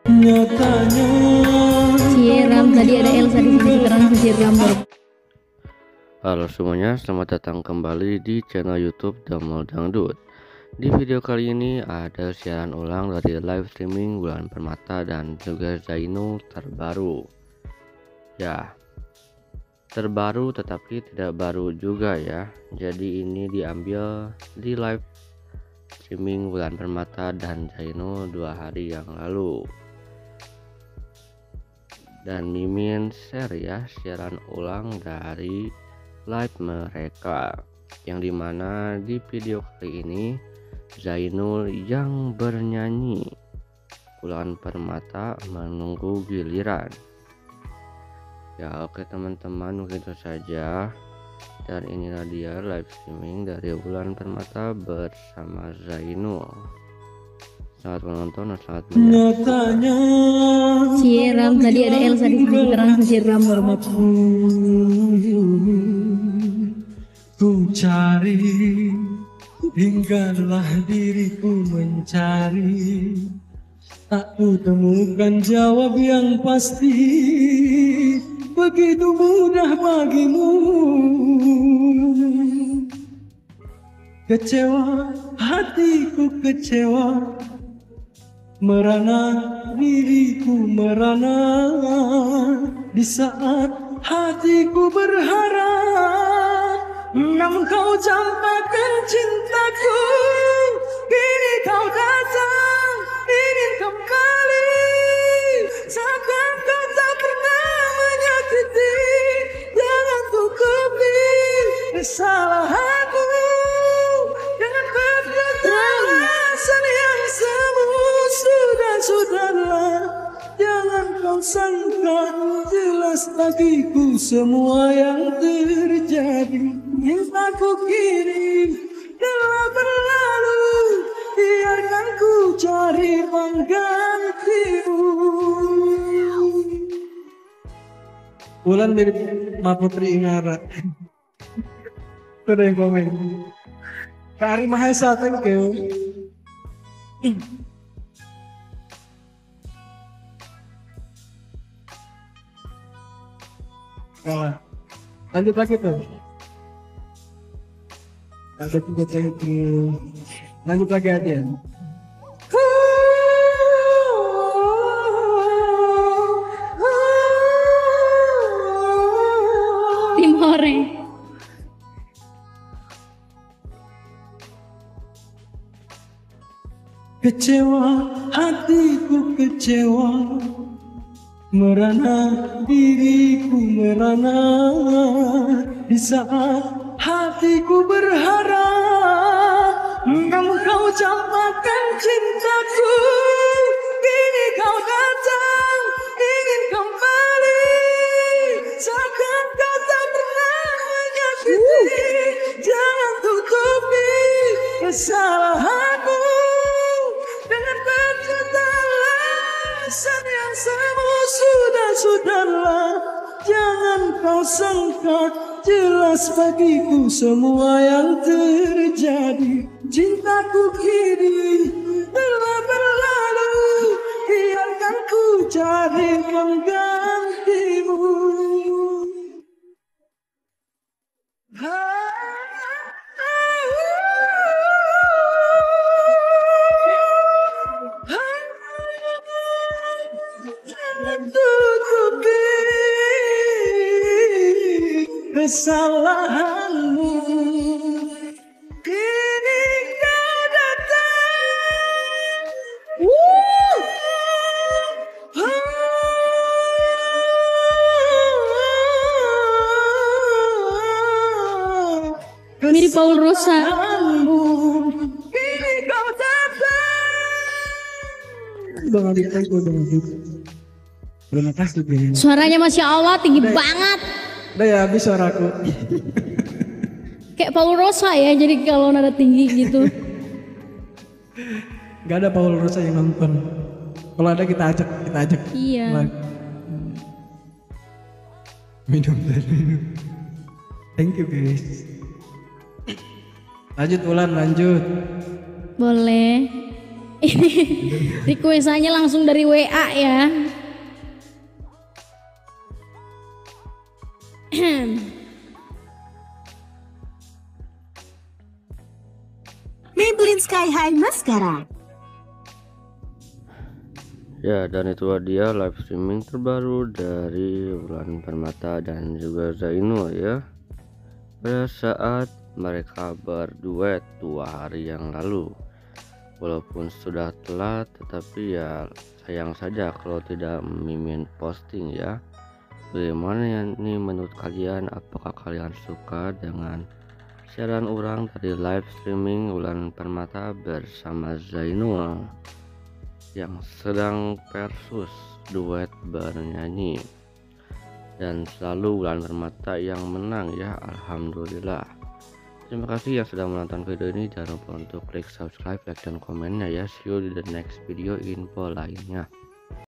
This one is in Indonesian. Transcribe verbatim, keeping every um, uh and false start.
Nyatanya Siram tadi ada Elsa di sini sekarang Siram. Halo semuanya, selamat datang kembali di channel YouTube Damel Dangdut. Di video kali ini ada siaran ulang dari live streaming Wulan Permata dan juga Zainul terbaru. Ya, terbaru tetapi tidak baru juga ya. Jadi ini diambil di live streaming Wulan Permata dan Zainul dua hari yang lalu. Dan Mimin share ya siaran ulang dari live mereka, yang dimana di video kali ini Zainul yang bernyanyi, Wulan Permata menunggu giliran. Ya oke teman-teman, begitu saja, dan inilah dia live streaming dari Wulan Permata bersama Zainul. Selamat menonton dan selamat menyaksikan. Nyatanya Siram tadi ada Elsa di sini sekarang Siram hormat. Ku cari hinggalah diriku mencari, tak ku temukan jawab yang pasti. Begitu mudah bagimu. Kecewa, hatiku kecewa, merana diriku merana. Di saat hatiku berharap, namun kau campakkan cintaku. Kini kau datang ingin kembali, seakan kau tak pernah menyakiti. Jangan tutupi kesalahanku dengan perkataan yang semu. Sudah-sudahlah, jangan kau sangka jelas bagiku semua yang terjadi. Cintaku kini telah berlalu, biarkan ku cari penggantimu. Wulan mirip Ma Putri Ingara. Itu ada yang komen. Kak Ari Mahesa, thank you. Nah, lanjut lagi tuh. Lanjut lagi, lanjut lagi aja. Timore. Kecewa, hatiku kecewa, merana diriku merana. Di saat hatiku berharap, namun kau campakkan cintaku. Kini kau datang ingin kembali, seakan kau tak pernah menyakiti. Jangan tutupi kesalahanmu dengan perkataan yang semu. Sudah-sudahlah, jangan kau sangka jelas bagiku semua yang terjadi. Cintaku kini telah berlalu, biarkan ku cari penggantimu. Tutupi kesalahanmu, kini kau datang. Woo! Mirip Paul Rosa. Kini kau datang. Bang Adi, aku udah terima kasih. Suaranya Masya Allah tinggi udah, banget. Udah ya habis suaraku. Kayak Paul Rosa ya, jadi kalau nada tinggi gitu. Gak ada Paul Rosa yang nonton. Kalau ada kita ajak, kita ajak. Iya. Like. Minum minum. Thank you guys. Lanjut Wulan, lanjut. Boleh. Ini requestannya langsung dari W A ya. Maybelline Sky High Mascara. Ya, dan itu dia live streaming terbaru dari Wulan Permata dan juga Zainul ya, pada saat mereka berduet dua hari yang lalu. Walaupun sudah telat, tetapi ya sayang saja kalau tidak mimin posting ya. Bagaimana ya ini menurut kalian? Apakah kalian suka dengan siaran orang dari live streaming Wulan Permata bersama Zainul yang sedang versus duet bernyanyi, dan selalu Wulan Permata yang menang ya, alhamdulillah. Terima kasih yang sudah menonton video ini. Jangan lupa untuk klik subscribe, like, dan komennya ya. See you di the next video info lainnya.